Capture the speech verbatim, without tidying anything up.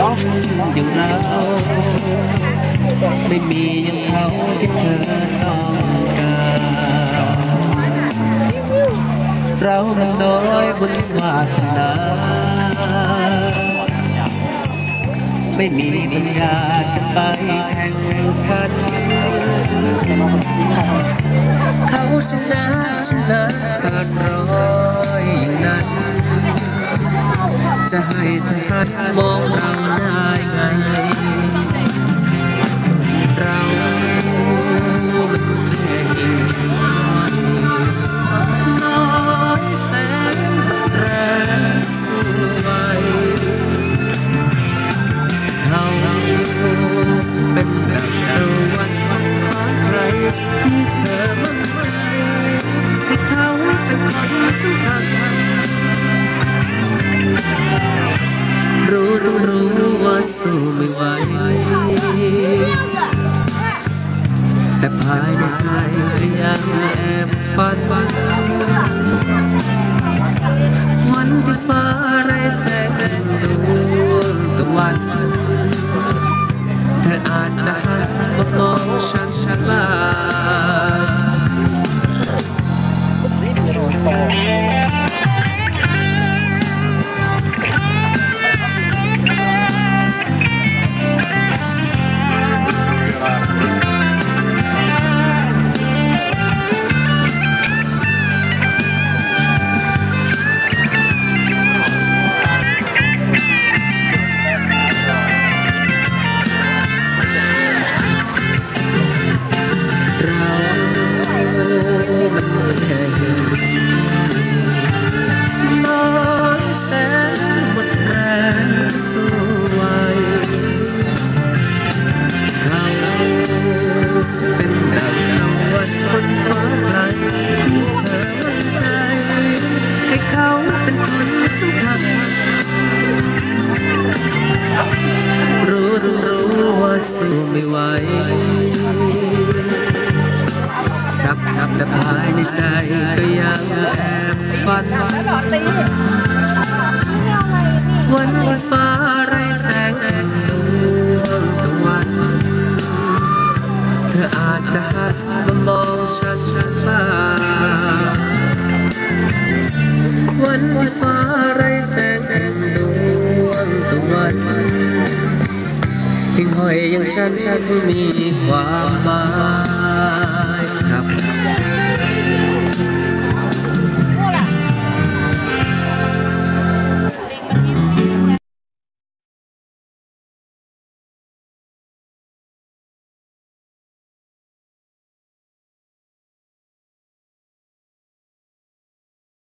อย่างเราไม่มีอย่างเขาที่เธอต้องการเรามันน้อยบุญวาสนาไม่มีปัญญาจะไปแข่งขันเขาชนะชนะขาดร้อยอย่างนั้นจะให้เธอหันมองเราได้ไงเรามันแค่หินน้อยแสนแรงสู้ไหวเขาเป็นดังตะวันวันฟ้าไกลที่เธอมั่นใจให้เขาเป็นคนสำคัญรู้ต้องรู้ว่าสู้ไม่ไหวแต่ภายในใจก็ยังแอบฝันวันที่ฟ้าไร้แสงดวงตะวันเธออาจจะหันมามองฉันบ้างรู้ต้องรู้ว่าสู้ไม่ไหวครับครับแต่ภายในใจก็ยังแอบฝันวันที่ฟ้าไร้แสงดวงตะวันเธออาจจะหันมามองฉันบ้างวันที่ฟ้าไร้แสงดวงตะวันหิ่งห้อยอย่างฉันฉันมีความหมาย